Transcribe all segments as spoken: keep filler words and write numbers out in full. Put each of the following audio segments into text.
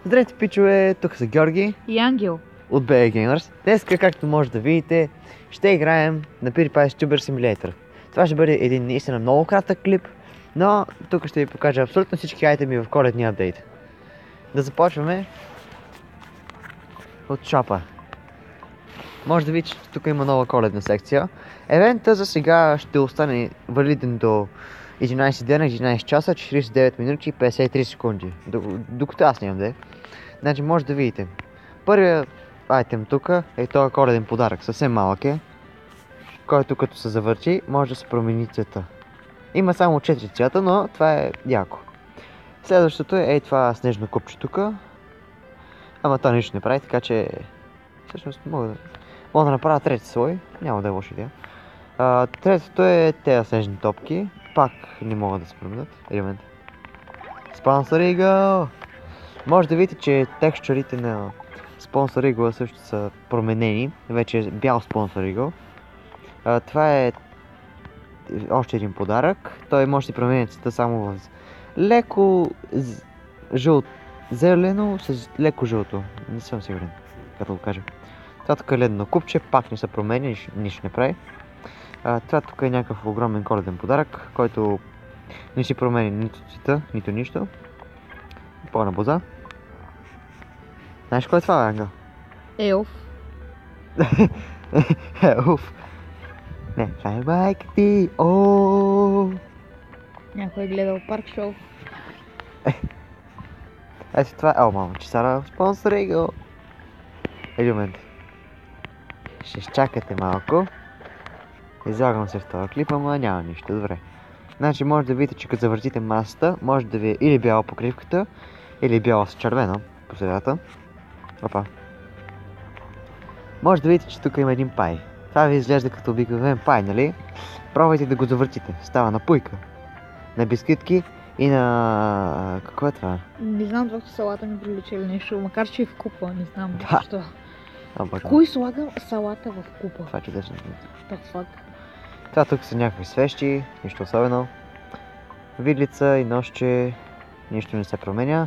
Здравейте, пичове, тук са Георги и Ангел от би ей Gamers. Днеска, както може да видите, ще играем на PewDiePie's Tuber Simulator. Това ще бъде един наистина много кратък клип, но тук ще ви покажа абсолютно всички айтеми в коледния апдейт. Да започваме от шопа. Може да видите, че тук има нова коледна секция. Евента за сега ще остане валиден до единайсет дена, единайсет часа, четирийсет и девет минути и петдесет и три секунди. Докато аз нямам де. Значи може да видите. Първият айтем тук е този коледен подарък. Съвсем малък е. Който като се завърчи, може да се промени цвета. Има само четири цвята, но това е яко. Следващото е, е това снежно купче тук. Ама то нищо не прави, така че... Всъщност мога да... Мога да направя трети слой. Няма да е лоша идея. А, третото е тези снежни топки. Пак не могат да се променят. Елемент. Спонсор Eagle! Може да видите, че текстурите на спонсор Eagle също са променени. Вече е бял спонсор Eagle. А, това е още един подарък. Той може да се промени цвета само в леко жълто. Зелено с леко жълто. Не съм сигурен, като го кажа. Това тук е ледено купче, пак не се променя, нищо, нищо не прави. А, това тук е някакъв огромен коледен подарък, който не си промени нито цвета, нито нищо. Пълна боза. Знаеш кой е това, Ангел? Елф. Елф. Не, това е майка ти. Ооо. Някой е гледал парк шоу. Ето това е, о, мамо, че Сара спонсор Eagle. Един момент. Ще изчакате малко. Излагам се в този клип, ама няма нищо, добре. Значи може да видите, че като завъртите масата, може да ви е или бяла покривката, или бяла с червено по средата. Опа. Може да видите, че тук има един пай. Това ви изглежда като обикновен пай, нали? Пробвайте да го завъртите. Става на пуйка. На бисквитки и на... Какво е това? Не знам, това салата ми прилича или нещо, макар че е в купа, не знам Да. защо. Оба, Кой слага салата в купа? това е чудесно. Так фак. Това тук са някакви свещи, нищо особено. Видлица и нощче, нищо не се променя.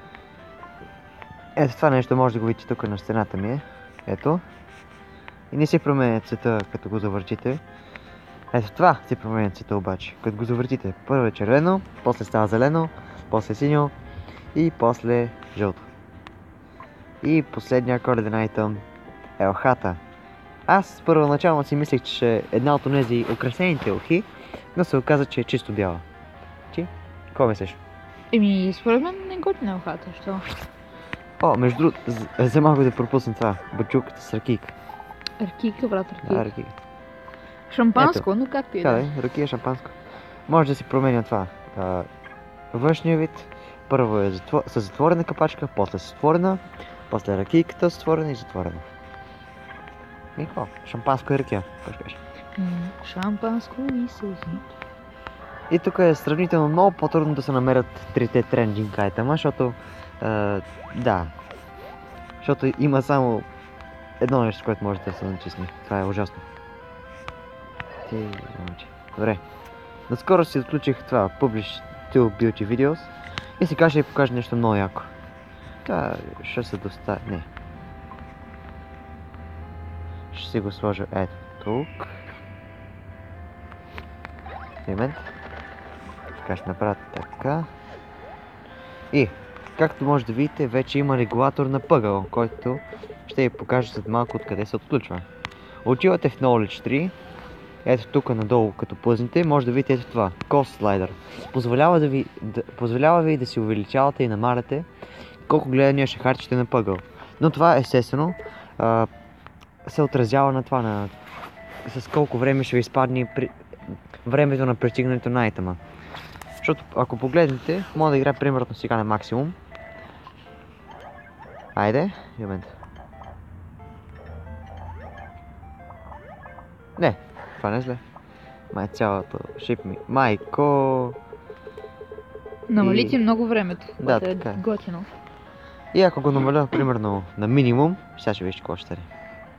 Ето това нещо може да го видите тук на стената ми е. Ето. И не се променя цвета като го завъртите. Ето това се променя цвета обаче. Като го завъртите, първо е червено, после става зелено, после синьо и после жълто. И последния коледен айтъм е елхата. Аз първоначално си мислех, че ще е една от тези украсените елхи, но се оказа, че е чисто бяла. Ти? Какво мислиш? Еми, според мен не готина елхата, що? О, между другото, за малко да пропусна това. Бачулката с ракийка. Ракийка, брат, Да, ракийка. ракийка. Шампанско, но както и Така да е. да, ракия шампанско. Може да си променя това. А, външния вид. Първо е затвор... с затворена капачка, после с отворена, после ракийката с отворена и затворена. И какво? Шампанско и ракия. Какво ще кажеш? М, Шампанско и сълзи. И тук е сравнително много по-трудно да се намерят трите трендинг айтема, защото... А, да. Защото има само едно нещо, което може да се начисне. Това е ужасно. Ти, момче. Добре. Наскоро си отключих това Publish to Beauty Videos и сега ще ви покажа нещо много яко. Това ще се доставя... Не. Ще си го сложа ето тук. Момент. Така ще направя така. И, както може да видите, вече има регулатор на пъгъл, който ще ви покажа след малко откъде се отключва. Отивате в Knowledge три. Ето тук надолу, като плъзнете, може да видите ето това. Cost Slider. Позволява, да ви, да, позволява ви да си увеличавате и намаляте колко гледания ще харчите на пъгъл. Но това естествено а, се отразява на това, на с колко време ще ви изпадне при... времето на пристигането на айтема. Защото ако погледнете, мога да играя примерно сега на максимум. Айде, момент. Не, това не е зле. Май цялото шип ми. Майко! Намалите И- много времето, Да, което е така е. готино. И ако го намаля примерно на минимум, сега ще вижте какво ще стане.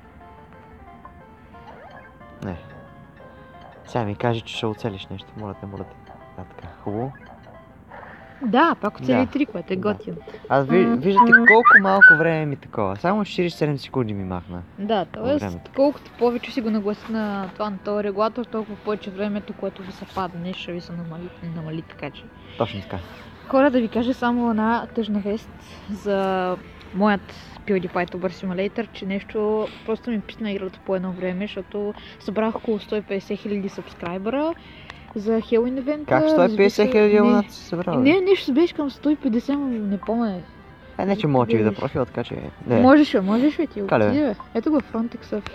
Не. Сега ми каже, че ще оцелиш нещо. Моля те, моля те. Да, така, хубаво. Да, пак цели Да. три, което е Да. готино. Аз ви, виждате колко малко време ми такова. Само четиридесет и седем секунди ми махна. Да, т.е. времето. колкото повече си го нагласи на това на този регулатор, толкова повече времето, което ви се падне, ще ви се намали, намали така че. Точно така. Хора, да ви кажа само една тъжна вест за моят PewDiePie Tuber Simulator, че нещо просто ми писна играта по едно време, защото събрах около сто и петдесет хиляди сабскрайбъра за Хелуин евента. Как сто и петдесет хиляди абонати се събрали? Не, нещо се беше към сто и петдесет, но не помня. Е, не че мога че видя профил, така че... Не. Можеш ли, можеш ли ти Кале, бе? отиде, бе. Ето го Frontex Office.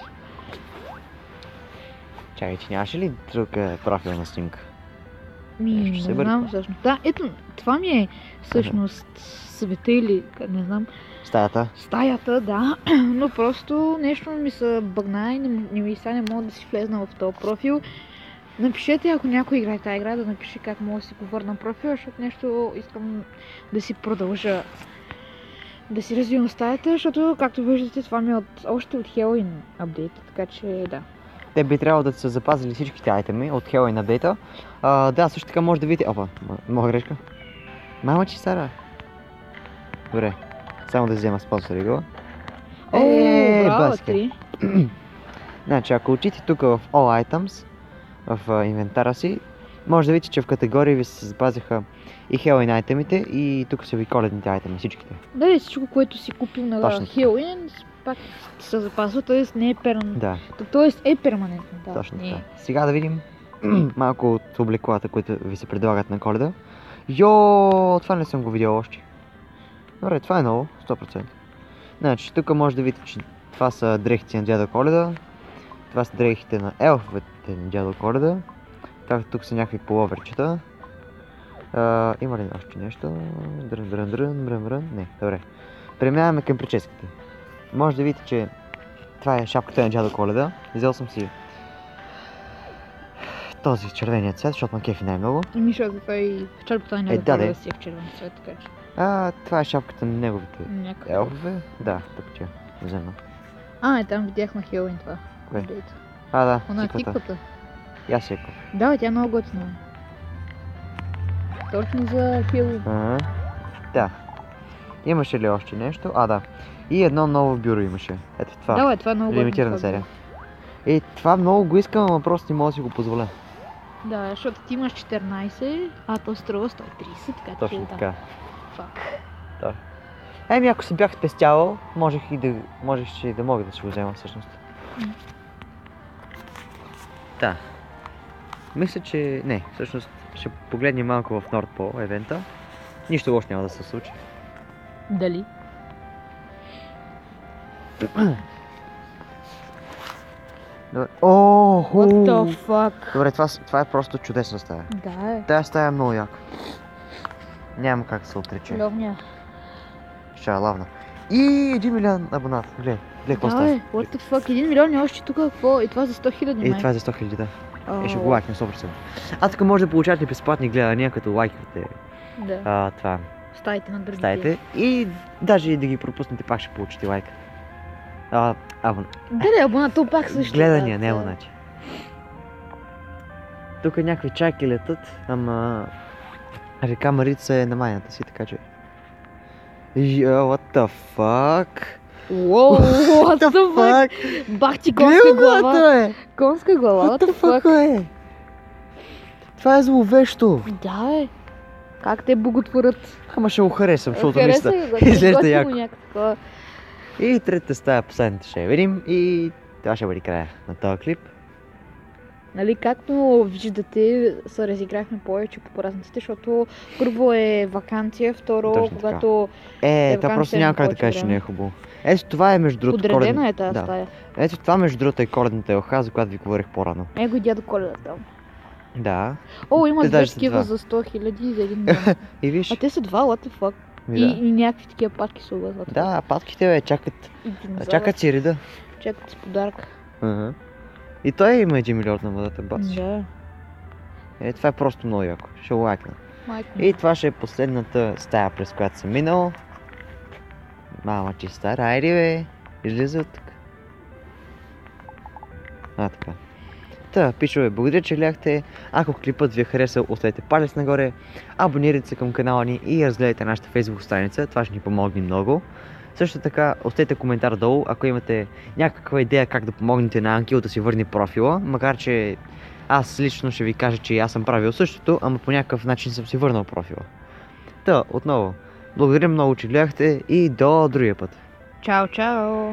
Чакай, че нямаше ли друг е, профил на снимка? Ми, Нещо не се знам бърка. всъщност. Да, ето, това ми е всъщност света или, не знам, Стаята. стаята, да, но просто нещо ми се бъгна и не, не ми сега не мога да си влезна в този профил. Напишете, ако някой играе тази игра, да напише как мога да си го върна профил, защото нещо искам да си продължа да си развивам стаята, защото, както виждате, това ми е от, още от Halloween апдейта, така че да. Те би трябвало да са запазили всичките айтеми от Halloween апдейта. А, да, също така може да видите... Опа, м- моя грешка. Мама, че Сара. Добре, само да взема спонсори го. О, браво, баске. три. Значи, ако учите тук в All Items, в а, инвентара си, може да видите, че в категории ви се запазиха и Halloween айтемите, и тук са ви коледните айтеми, всичките. Да, и всичко, което си купил на Точно така. Halloween, пак се запазва, т.е. не е перманентно. Да, Т.е. е перманентно, да. точно не е. така. Сега да видим малко от облеклата, които ви се предлагат на Коледа. Йо, това не съм го видял още. Добре, това е ново, сто процента. Значи, тук може да видите, че това са дрехите на дядо Коледа. Това са дрехите на елфовете на дядо Коледа. Това тук са някакви половерчета. А, има ли още нещо? Дрън, дрън, дрън, брън, брън. Не, добре. Преминаваме към прическата. Може да видите, че това е шапката на дядо Коледа. Взел съм си този червения цвет, защото ма кефи най-много. И Миша, той в черпата не Е, да да, да де. си е в червен цвет, така че А, това е шапката на неговите някакъв. елфове. Да, тук че взема. А, е, там видях на Хелуин това. Кое? апдейта. А, да, Она циквата. тиквата. И аз я купя. Да, бе, тя е много готина. Точно за Хелуин. Ага. Да. Имаше ли още нещо? А, да. И едно ново бюро имаше. Ето това. Да, бе, това е много готино. Лимитирана това серия. И това много го искам, ама просто не мога да си го позволя. Да, защото ти имаш четиринайсет, а то струва сто и трийсет, така че Точно да. така. Фак. Еми, ако си бях спестявал, можех и да, можех и да мога да си го взема всъщност. М. Да. Мисля, че... Не, всъщност ще погледнем малко в Nordpol евента. Нищо лошо няма да се случи. Дали? Добре. О, ху! What the fuck? Добре, това, с- това е просто чудесна стая. Да, е. Тая стая е много яка. Няма как да се отрече. Ловня. Ще е лавна. И един милион абонат. Гледай, гледай какво Да, става. е. What the fuck? един милион и още тук какво? И това за сто хиляди, И май. това е за сто хиляди, да. О, Е, ще го лайкнем сто процента. А тук може да получавате безплатни гледания, като лайквате Да. а, това, Стаите на другите. стаите. И даже и да ги пропуснете, пак ще получите лайк. А, абон... Да, да, абонат, то пак също. Гледания, да, не да. абонати. Тук някакви чайки летат, ама река Марица е на майната си, така че... Йо, what the fuck? Уоу, what the fuck? Бах ти конска глава. Главата, бе! Конска глава, What the fuck, е? Това е зловещо. Да, е. Как те боготворят? Ама ще го харесам, защото Хареса наистина го, изглежда готино яко. някакво. И третата стая, последната ще я видим и това ще бъде края на този клип. Нали, както виждате, се разиграхме повече по празниците, защото първо е вакансия, второ, Точно така. когато Е, Е, това вакансия просто няма как да повече кажеш, че време. не е хубаво. Ето това е между другото подредена е тази да. стая. Ето това между другото е коледната елха, за която ви говорих по-рано. Его и дядо Коледа там. Да. О, има Те две даже са такива два. за сто хиляди и за един милион. И виж. А те са два, what the fuck. Ми, И, да. и някакви такива патки са вътре. Да, патките бе, чакат, И динозавър. чакат си реда. Чакат с подарък. Ага. И той има един милион на младата бац. Да. Е, това е просто много яко. Ще го лайкна. Майко. И това ще е последната стая, през която съм минал. Мама чиста, айде бе, излиза от тук. А, така. Та, пичове, благодаря, че гледахте. Ако клипът ви е харесал, оставете палец нагоре, абонирайте се към канала ни и разгледайте нашата Facebook страница, това ще ни помогне много. Също така, оставете коментар долу, ако имате някаква идея как да помогнете на Ангел да си върне профила, макар че аз лично ще ви кажа, че аз съм правил същото, ама по някакъв начин съм си върнал профила. Та, отново, благодаря много, че гледахте и до другия път. Чао, чао!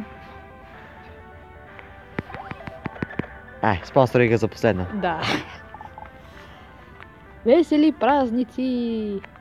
Ай, спонсори го за последно. Да. Весели празници!